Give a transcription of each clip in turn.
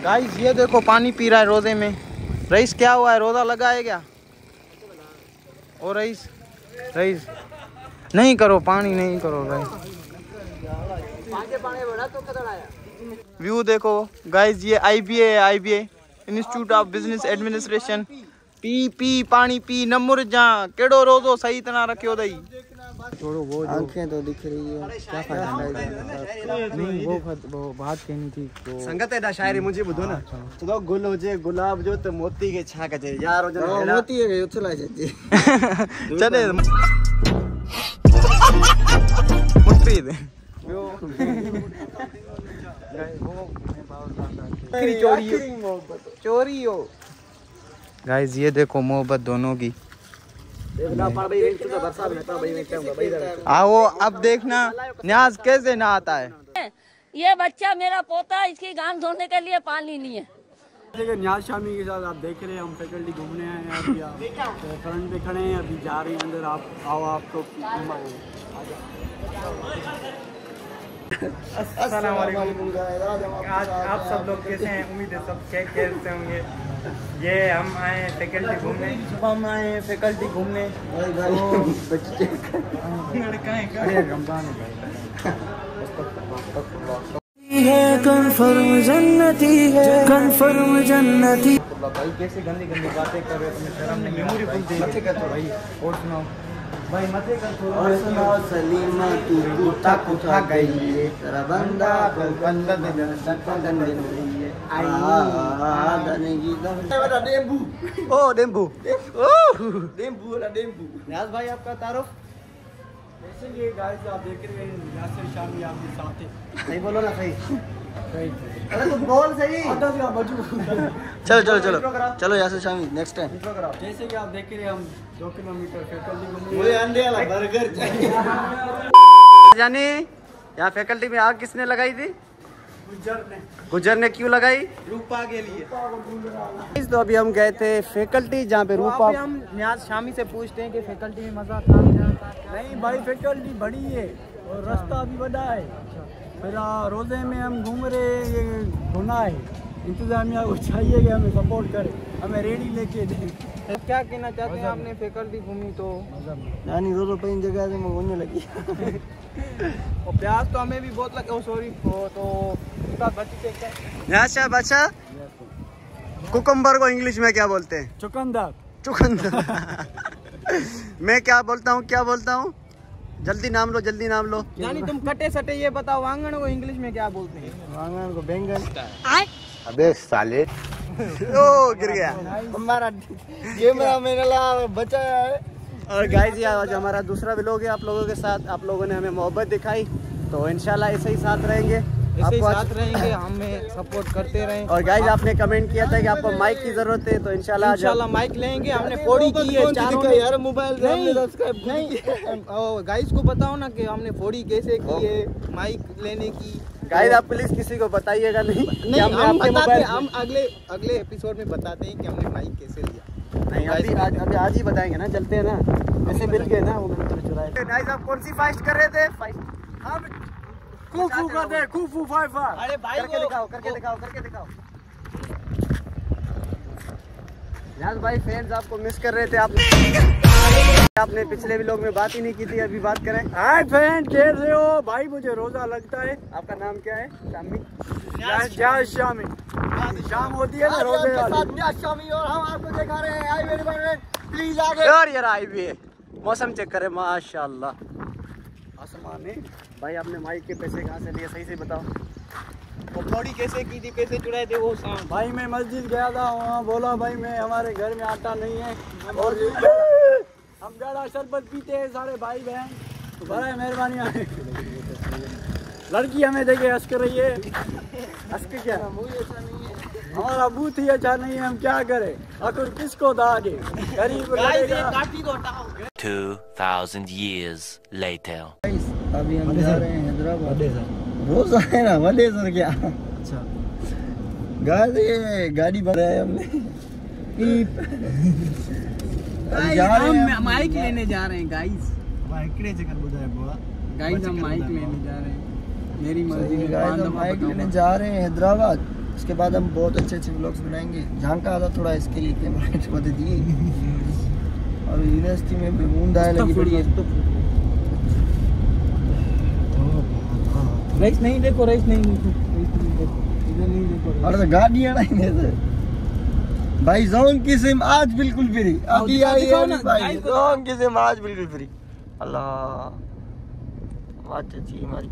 Guys ये देखो पानी पी रहा है रोजे में। रईस क्या हुआ है, रोजा लगा है क्या? ओ रईस रईस नहीं करो, पानी नहीं करो रईस। व्यू देखो गाइस, ये IBA है, IBA institute of business administration. पी पी पानी पी नमुर जा केड़ो रोजो सही तरह रखियो दई। छोड़ो वो आंखें तो दिख रही है, क्या फायदा नहीं वो बात कहनी थी तो संगत एडा शायरी मुझे बुधो ना तो गुल हो जे गुलाब जो तो मोती के छा के यार हो जे मोती है उछला जे चले मुट्ठी दे चोरी हो। गाइस ये देखो मोहब्बत दोनों की। आओ अब देखना न्याज कैसे ना आता है। ये बच्चा मेरा पोता, इसकी गान धोने के लिए पानी नहीं है। देखिए न्याज शामी के साथ आप देख रहे हैं, हम फैकल्टी घूमने आए हैं। अभी आप फ्रंट पे खड़े हैं, अभी जा रही हैं अंदर। आप आओ, आपको अस्सलाम वालेकुम। आज आप सब लोग कैसे हैं? उम्मीद है सब कैसे होंगे। ये हम आए हैं फैकल्टी घूमने, हम आए हैं फैकल्टी घूमने। रमजान कन्फर्म जन्नती है, कन्फर्म जन्नती। भाई कैसे गंदी गंदी बातें कर रहे हो, तुम्हें शर्म नहीं? मेमोरी फुल दे मत कर भाई। और सुनाओ भाई, मत कर। और सुनाओ सलीमा तू कुत्ता कुत्ता गई है, तेरा बंदा को बंदा दे बंदन दे रही है। आ दनेगी दम डेम्बू। ओ डेम्बू, ओ डेम्बू ना डेम्बू। न्याज भाई आपका तारुफ कैसे? ये गाइस आप देख रहे हैं यासिर शामी आपके साथ है। सही बोलो ना, सही अरे तुम बोल सही। चलो चलो चलो चलो यासिर शामी नेक्स्ट टाइम। जैसे कि आप देख रहे हैं, हम 2 किलोमीटर फैकल्टी घूमने। मुझे अंडे वाला बर्गर चाहिए। यानी यहाँ फैकल्टी में आग किसने लगाई थी? गुजर ने क्यों लगाई? रूपा के लिए। तो अभी हम गए थे फैकल्टी जहाँ पे रूपा। हम न्याज शामी से पूछते हैं कि फैकल्टी में मजा था? नहीं भाई, फैकल्टी बड़ी है और रास्ता भी बड़ा है। फिर रोजे में हम घूम रहे, ये गुनाह है। इंतजामिया को चाहिए कि हमें सपोर्ट करे, हमें रेडी लेके दे। क्या कहना चाहते हैं? आपने फैकल्टी घूमी तो यानी रोज पे इन जगह से होने लगी। और प्यास तो हमें भी बहुत लगा। सॉरी तो अच्छा बच्चा, कुकम्बर को इंग्लिश में क्या बोलते हैं? चुकंदर। चुकंदर। मैं क्या बोलता हूँ? जल्दी नाम लो, जल्दी नाम लो। यानी तुम कटे सटे ये बताओ, वांगण को इंग्लिश में क्या बोलते हैं? वांगण को बैंगन। अबे साले। ओ गिर गया हमारा कैमरा मैंने बचाया है। और गाइस ये आज हमारा दूसरा व्लॉग है आप लोगों के साथ। आप लोगों ने हमें मोहब्बत दिखाई, तो इंशाल्लाह ऐसे ही साथ रहेंगे, ऐसे ही साथ रहेंगे, हमें सपोर्ट करते रहें। और गाइस आपने कमेंट किया था कि आपको माइक की जरूरत है, तो इंशाल्लाह माइक लेंगे। हमने फोड़ी की है यार, मोबाइल गाइस को बताओ ना कि हमने फोड़ी कैसे की है माइक लेने की। गाइस आप प्लीज किसी को बताइएगा नहीं। हम अगले एपिसोड में बताते हैं कि हमने माइक कैसे लिया। नहीं अभी आज ही बताएंगे ना, चलते हैं ना, ऐसे मिल गए ना, वो मैंने चुराए। गाइस आप कौन सी फाइस्ट कर रहे थे? हम कुफू करते हैं, कुफू 5। अरे भाई करके दिखाओ। यार भाई फैंस आपको मिस कर रहे थे। आपने पिछले व्लॉग में बात ही नहीं की थी, अभी बात करें। हाय फ्रेंड, कैसे हो भाई? मुझे रोजा लगता है। आपका नाम क्या है? शामी। शामी। शाम होती है ना रोजे वाली। शामी। और हम आपको दिखा रहे हैं हाईवे पर, प्लीज आगे। यार हाईवे मौसम चेक करें, माशाल्लाह आसमान है। भाई आपने माइक के पैसे कहाँ से लिए, सही से बताओ। वो फोड़ी कैसे की थी, पैसे चुराए थे वो? भाई मैं मस्जिद गया था, वहाँ बोला भाई मैं हमारे घर में आटा नहीं है और हम ज़्यादा शरबत पीते हैं सारे भाई बहन, तो बड़ा मेहरबानी। लड़की हमें देखे हंस कर रही है। हंस के क्या? हमारा बूथ ही अच्छा नहीं है, हम क्या करें? आखिर किसको दागे? गरीब 2000 years later. अभी हम जा रहे हैं हैदराबाद। रोजा है ना, वडेसर क्या? अच्छा ये गाड़ी भरा है हमने। हम माइक लेने जा रहे हैं गाइस। गाइस हम माइक लेने जा रहे हैं, मेरी मर्जी में। माइक लेने जा रहे हैं हैदराबाद। उसके बाद हम बहुत अच्छे अच्छे व्लॉग्स बनाएंगे। झांका आधा थोड़ा इसके लिए कैमरा मदद दिए। और यूनिवर्सिटी में भी बूंद आने लगी बड़ी है। रईस नहीं देखो, रईस नहीं देखो, इधर नहीं देखो। और तो गाड़ी आना ही नहीं था भाई। जोन की सिम आज बिल्कुल फ्री अभी आई है भाई। जोन की सिम आज बिल्कुल फ्री। अल्लाह बात अच्छी हमारी।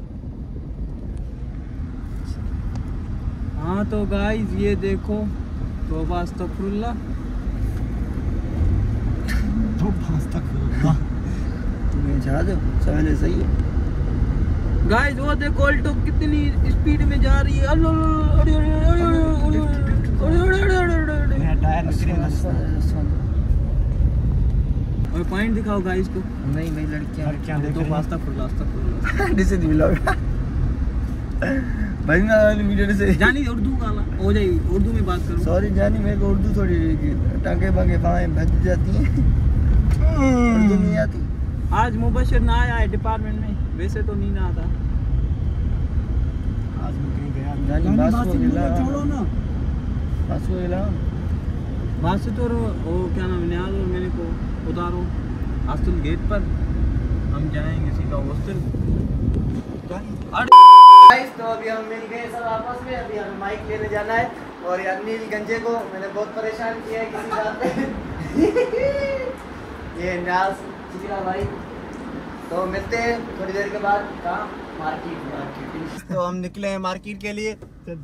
हाँ तो गाइस ये देखो, तौबा अस्तगफिरुल्लाह, तुम्हें जा दो सवाल सही है गाइस। वो देखो ऑल्टो कितनी स्पीड में जा रही है। और पॉइंट दिखाओ गाइस को। नहीं नहीं लड़कियां तो पास्ता खुला डिसे दी व्लॉग भाई ना वाली वीडियो से जानी उर्दू गाला हो जाए, उर्दू में बात करो। सॉरी जानी, मेरे को उर्दू थोड़ी टांगे बांगे बाएं बज जाती हैं, उर्दू नहीं आती। आज मुबशिर ना आया है डिपार्टमेंट में, वैसे तो नहीं ना आता। आज मैं कहीं गया जानी। बासु गिला छोड़ो ना, बासु गिला बात तो वो क्या नाम है, और मेरे को उतारो हॉस्टल गेट पर, हम जाएंगे सीधा हॉस्टल। तो अभी हम मिल गए सब आपस में। अभी हमें माइक लेने जाना है। और ये अनिल गंजे को मैंने बहुत परेशान किया है किसी बात पे। ये न्याज चिकरा भाई। तो मिलते हैं थोड़ी देर के बाद। कहाँ? मार्केट। तो हम निकले हैं मार्केट के लिए।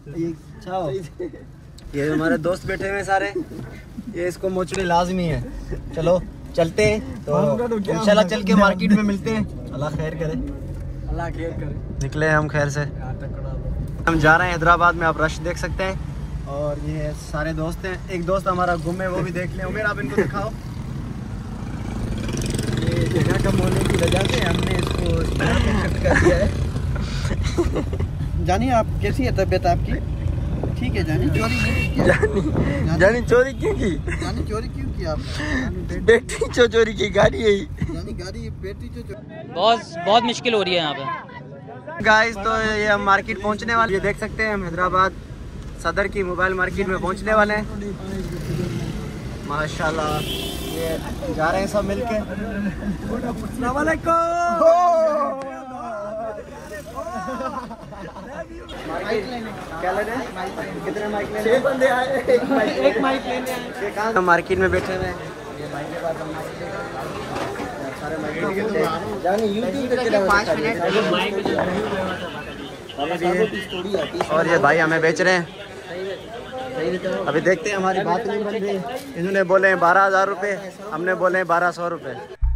ये हमारे दोस्त बैठे हुए हैं सारे, ये इसको मोचड़े लाजमी है। चलो चलते हैं। तो इंशाल्लाह चल के मार्केट में मिलते हैं। अल्लाह खैर करे, अल्लाह खैर करे। निकले हम खैर से। हम जा रहे हैं हैदराबाद में, आप रश देख सकते हैं। और ये सारे दोस्त हैं। एक दोस्त हमारा गुम है, वो भी देख लें। उमेर आप इनको दिखाओ। ये जगह कम होने की वजह से हमने इसको शिफ्ट कर दिया है। जानिए आप कैसी है तबीयत आपकी? ठीक है जानी। चोरी नहीं की? जानी चोरी क्यों की? जानी चोरी क्यों की आपने? बेटी जो चोरी की, गाड़ी है जानी, गाड़ी बेटी जो बहुत मुश्किल हो रही है यहाँ पे गाइस। तो ये हम मार्केट पहुँचने वाले, ये देख सकते हैं हम हैदराबाद सदर की मोबाइल मार्केट में पहुँचने वाले हैं माशाल्लाह। ये जा रहे हैं सब मिलके। अस्सलाम वालेकुम। क्या ले रहे हैं? कितने माइक लेने? 6 बंदे आए, एक माइक लेने आए। कहाँ मार्केट में बैठे हुए हैं? ये माइक के बाद हम सारे माइक जानी यूट्यूब पे चला 5 मिनट। और ये भाई हमें बेच रहे हैं। अभी देखते हैं, हमारी बात नहीं बन रही। इन्होंने बोले 12,000 रुपये, हमने बोले 1200 रुपये।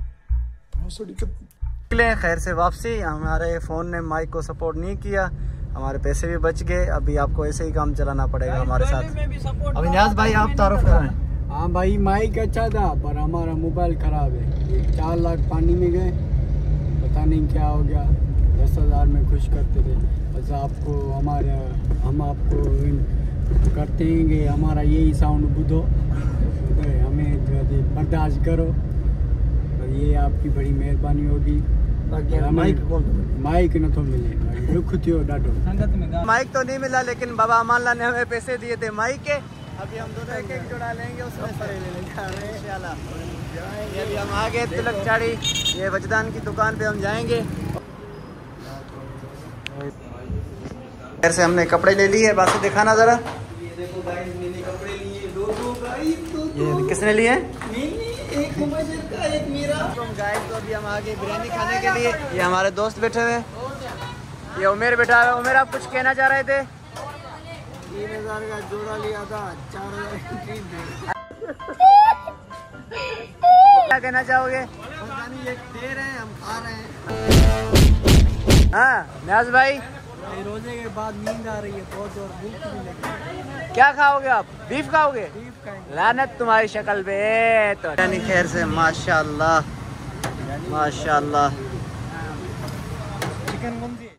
निकले खैर से वापसी। हमारे फ़ोन ने माइक को सपोर्ट नहीं किया, हमारे पैसे भी बच गए। अभी आपको ऐसे ही काम चलाना पड़ेगा हमारे साथ। अभी न्याज भाई आप तारुफ कराएं। हाँ भाई माइक अच्छा था पर हमारा मोबाइल ख़राब है। 4 लाख पानी में गए, पता नहीं क्या हो गया। 10,000 में खुश करते थे, बस आपको हम आपको करते हैं कि हमारा यही साउंड बुझो, हमें बर्दाश्त करो। और ये आपकी बड़ी मेहरबानी होगी। माइक न तो मिले, दुख थियो डाटो। माइक तो नहीं मिला, लेकिन बाबा अमानला ने हमें पैसे दिए थे माइक के। अभी हम दोनों एक जोड़ा लेंगे, उसमें सारे ले लेंगे इंशाल्लाह। ये अभी हम आ गए तिलक चाड़ी, ये वजदान की दुकान पे हम जाएंगे। फिर से हमने कपड़े ले लिए, बाकी दिखाना जरा। ये देखो गाइस, मैंने कपड़े लिए दो गाइस। ये किसने लिए? एक मुबशिर का, एक मेरा। तो गाइस तो अभी हम आ गए बिरयानी खाने के लिए। ये हमारे दोस्त बैठे हुए हैं, ये उमेर बैठा है। उमेर आप कुछ कहना चाह रहे थे? 3,000 का जोड़ा लिया था, 4,000 की चीज क्या कहना चाहोगे? दे रहे हैं, हम खा रहे हैं। हाँ न्याज भाई, रोजे के बाद नींद आ रही है बहुत, और भूख भी लगी। क्या खाओगे आप? बीफ खाओगे? बीफ खाएंगे। लानत तुम्हारी शक्ल पे। तो खैर से माशाल्लाह माशाल्लाह। चिकन